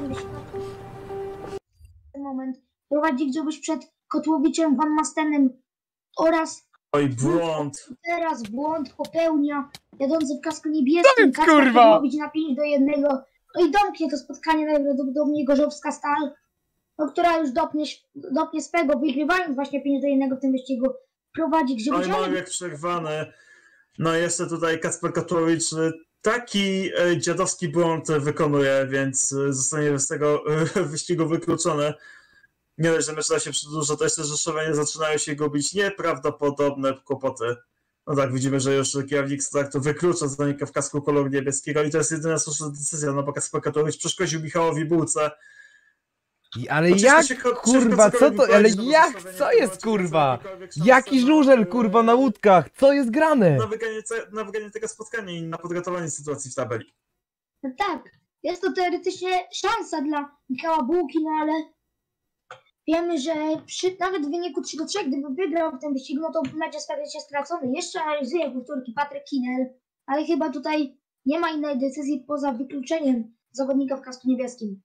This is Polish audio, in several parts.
ten wyścig. Ten moment prowadzi Grzegoś przed Kotłowiczem, Van Mastenem oraz... Oj, błąd. Teraz błąd popełnia jadący w kasku niebieskim. Kurwa! Mówić na 5-1. No i domknie to spotkanie najprawdopodobniej Gorzowska Stal, no, która już dopnie swego, wygrywając właśnie 5-1 w tym wyścigu. Prowadzi Grzegoś. Oj, mam jak przerwany. No jeszcze tutaj Kacper Kotłowicz taki dziadowski błąd wykonuje, więc zostanie z tego wyścigu wykluczony. Nie dość, że mecz się przedłuża, to jeszcze Rzeszowianie zaczynają się gubić nieprawdopodobne kłopoty. No tak, widzimy, że już kierownik startu wyklucza zanika w kasku koloru niebieskiego i to jest jedyna słuszna decyzja, no bo Kacper Kotłowicz przeszkodził Michałowi Bułce. Ale jak, kurwa, co to, ale jak, co jest, kurwa? Jaki żużel, kurwa, na łódkach, co jest grane? Na wygranie tego spotkania i na podgotowanie sytuacji w tabeli. No tak, jest to teoretycznie szansa dla Michała Bułki, no ale wiemy, że nawet w wyniku 3-3, gdyby wygrał w tym wyścigu, no to mecz jest praktycznie stracony. Jeszcze analizuje powtórki Patryk Kinel, ale chyba tutaj nie ma innej decyzji poza wykluczeniem zawodnika w kasku niebieskim.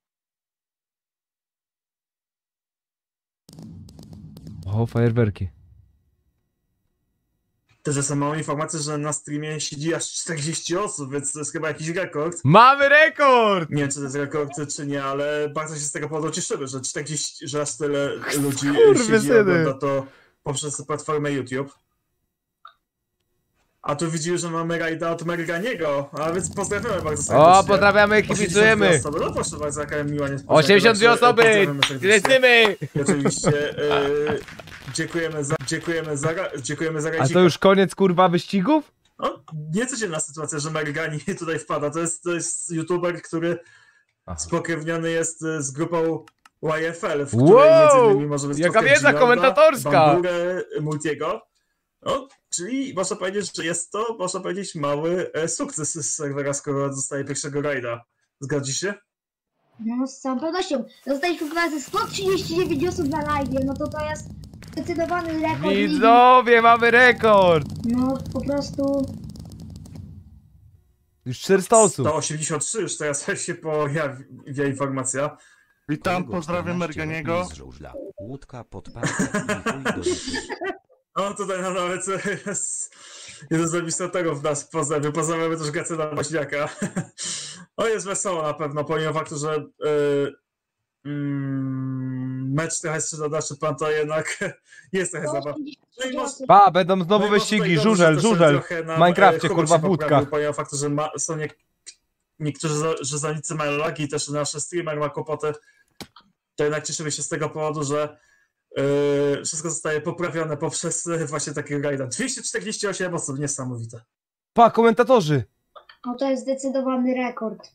O, fajerwerki. Też są małe informacje, że na streamie siedzi aż 40 osób, więc to jest chyba jakiś rekord. Mamy rekord! Nie wiem, czy to jest rekord, czy nie, ale bardzo się z tego powodu cieszymy, że 40, że aż tyle ludzi siedzi i ogląda to poprzez platformę YouTube. A tu widzimy, że mamy rajda od Merganiego, a więc pozdrawiamy bardzo serdecznie. O, pozdrawiamy, kibicujemy! No proszę bardzo, jaka miła niespodzianka. 82 osoby! Lecimy! I oczywiście dziękujemy za A rajdzika. to już koniec, kurwa, wyścigów? No, niecodzienna sytuacja, że Mergani tutaj wpada. To jest youtuber, który spokrewniony jest z grupą YFL, w której między innymi możemy spotkać jaka wiedza komentatorska! Bandurę, Multiego. No, czyli można powiedzieć, że jest to, można powiedzieć, mały sukces z serwera, skoro dostaje pierwszego rajda. Zgodzisz się? No z całą pewnością. Dostaliśmy klasy 139 osób na live, no to jest zdecydowany rekord. Widzowie, mamy rekord! No po prostu... Już 400 osób. 183 już teraz się pojawia informacja. Witam, pozdrawiam Merganiego. Łódka pod parkiem. No tutaj nawet jest jeden z administratorów nas pozdrawiam. Pozdrawiamy też Gacyna Maśniaka. O, jest wesoło na pewno, pomimo faktu, że mecz trochę strzela dalszy plan, to jednak jest trochę zabaw. Pa, będą znowu wyścigi, żużel, w Minecrafcie, kurwa, w łódkach. Pomimo faktu, że są niektórzy żużelnicy mają lagi i też nasz streamer ma kłopoty, to jednak cieszymy się z tego powodu, że wszystko zostaje poprawione poprzez właśnie takiego rajda. 248 osób, niesamowite. Pa, komentatorzy! No to jest zdecydowany rekord.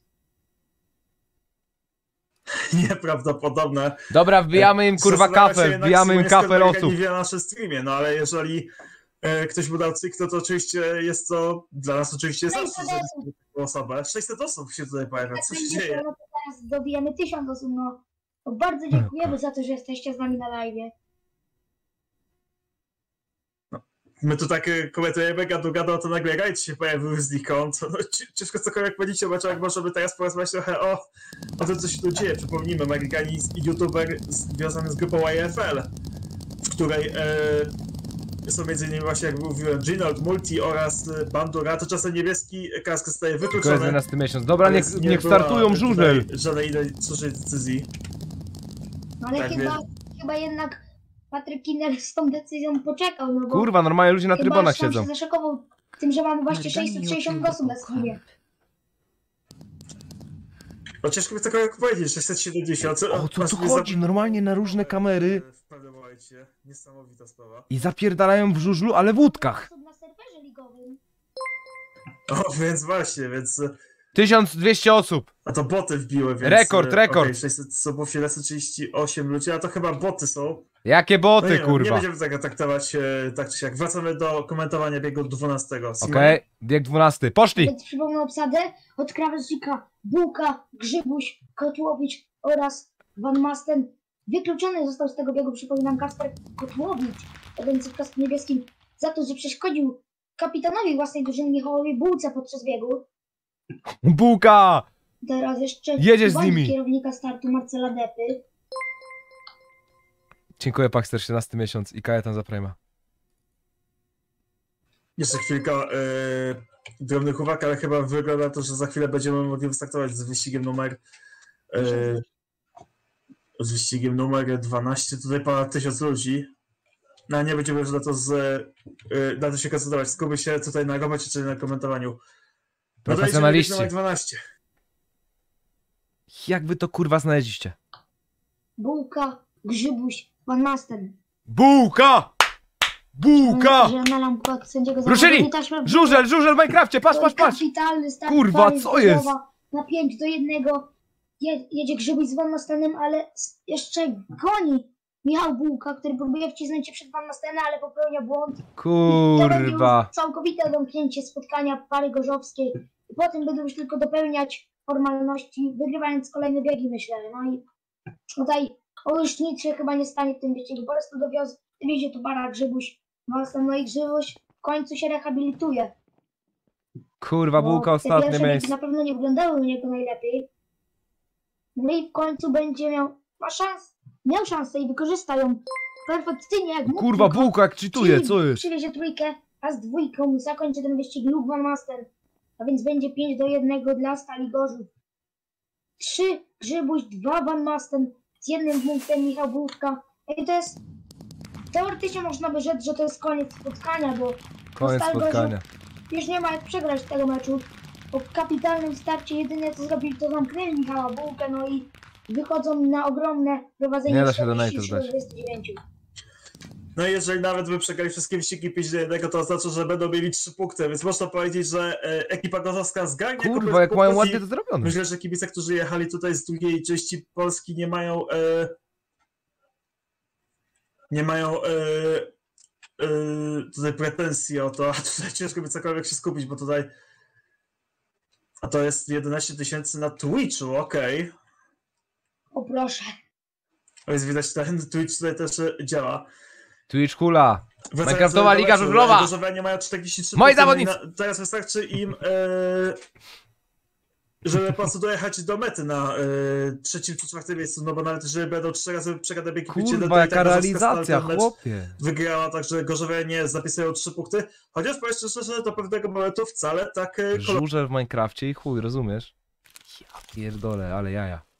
Nieprawdopodobne. Dobra, wbijamy im, kurwa, kafel, wbijamy im kafel osób. Nie na naszym streamie, no ale jeżeli ktoś mu dał cyk, to oczywiście jest to dla nas oczywiście zawsze, że jest osobę. 600 osób się tutaj pojawia, co się dzieje? No to teraz dobijemy 1000 osób, no. Bardzo dziękujemy za to, że jesteście z nami na live. My tu tak komentujemy, gadu, to nagle rajd się pojawił znikąd. No, ciężko cokolwiek powiedzieć o meczu, jak możemy teraz porozmawiać trochę o tym, co się tu dzieje. Przypomnijmy, Mergani youtuber związany z grupą YFL, w której są m.in. właśnie, jak mówiłem, Ginold, Multi oraz Bandura. To czasem niebieski kask zostaje wykluczony. To jest 11 miesiąc. Dobra, niech startują żużel. Żadnej słusznej decyzji. No ale tak, chyba jednak Patryk Kinel z tą decyzją poczekał, no bo... Kurwa, normalnie ludzie na trybunach siedzą. siedzą. Się zaszokował tym, że mamy właśnie 660 osób na streamie. No ciężko mi cokolwiek powiedzieć, 670. O co tu chodzi? Normalnie na różne kamery. W pewnym momencie. Niesamowita sprawa. I zapierdalają w żużlu, ale w łódkach. Na serwerze ligowym. O, więc właśnie, więc... 1200 osób. A to boty wbiły, więc... Rekord. Okay, 600 osób, 738 ludzi, a to chyba boty są. Jakie boty, no nie, kurwa? Nie będziemy tego traktować tak czy siak. Wracamy do komentowania biegu 12. Okej, bieg 12. Poszli! Więc przypomnę obsadę od krawężnika Bułka, Grzybuś, Kotłowicz oraz Van Masten. Wykluczony został z tego biegu, przypominam, Kacper Kotłowicz, będący w kasku niebieskim, za to, że przeszkodził kapitanowi własnej drużyny Michałowi Bułce podczas biegu. Bułka! Teraz jeszcze Jedziesz z uwagi nimi. kierownika startu Marcela Depy. Dziękuję, Paxter, 17 miesiąc i Kajetan za Prima. Jeszcze chwilka drobnych uwag, ale chyba wygląda to, że za chwilę będziemy mogli wystartować z wyścigiem numer 12. Tutaj ponad 1000 ludzi. No nie będziemy już na to się koncentrować. Skupię się tutaj na robocie, czyli na komentowaniu. Profesjonaliści. Numer 12. Jak wy to kurwa znaleźliście? Bułka, Grzybuś, Van Masten. Bułka! Bułka! Zielona lampka od sędziego Ruszyli! zawodnika, taśma- Żużel w Minecrafcie, patrz! Kapitalny start. Kurwa, pary co jest? zbiorowa Na 5-1. Jedzie Grzybuś z Van Mastenem, ale jeszcze goni Michał Bułka, który próbuje wcisnąć się przed Van Mastenem, ale popełnia błąd. To będzie Kurwa. już całkowite domknięcie spotkania pary gorzowskiej. I potem będą już tylko dopełniać formalności, wygrywając kolejne biegi, myślę. No i tutaj już nic się chyba nie stanie w tym wyścigu. Po prostu dowiezie tu para Grzybuś. No i Grzybuś w końcu się rehabilituje. Kurwa, Bułka, Te ostatnie pierwsze biegi miejsce. na pewno nie wyglądały u niego najlepiej. No i w końcu będzie miał szansę i wykorzysta ją perfekcyjnie jak mógł. Kurwa, tylko. Bułka jak cheatuje, Czyli co jest? przywiezie trójkę, a z dwójką zakończy ten wyścig Luke Van Master. A więc będzie 5-1 dla Stali Gorzów. 3 Grzybuś, 2 Van Masten, z 1 punktem Michał Bułka. I to jest... Teoretycznie można by rzec, że to jest koniec spotkania, bo Koniec Stal spotkania. Gorzów już nie ma jak przegrać tego meczu. Po kapitalnym starcie jedyne co zrobili to zamknęli Michała Bułkę, no i wychodzą na ogromne prowadzenie. Nie da się donate'ów dać. 29. No i jeżeli nawet by przegrali wszystkie wyścigi 5-1, to oznacza, że będą mieli 3 punkty, więc można powiedzieć, że ekipa gorzowska zgarnie Kurwa, jak mają ładnie to zrobione. Myślę, że kibice, którzy jechali tutaj z drugiej części Polski nie mają tutaj pretensji o to, a tutaj ciężko by cokolwiek się skupić, bo tutaj a to jest 11 000 na Twitchu, okej. O proszę. Więc widać, ten Twitch tutaj też działa. Twitch kula. Wracając Minecraftowa do Liga meczu, Żużlowa. Gorzowianie mają 43 Moi punkty, zawodnicy. teraz wystarczy im żeby po prostu dojechać do mety na trzecim czy czwartym miejscu, no bo nawet jeżeli będą 3 razy przegrane biegi 5-1, Kurwa, to i jaka tak Gorzowska realizacja, Stal ten mecz chłopie. wygrała, także Gorzowianie zapisują 3 punkty, chociaż powiem szczerze, do pewnego momentu wcale tak Żużel w Minecrafcie i chuj, rozumiesz? Ja pierdolę, ale jaja.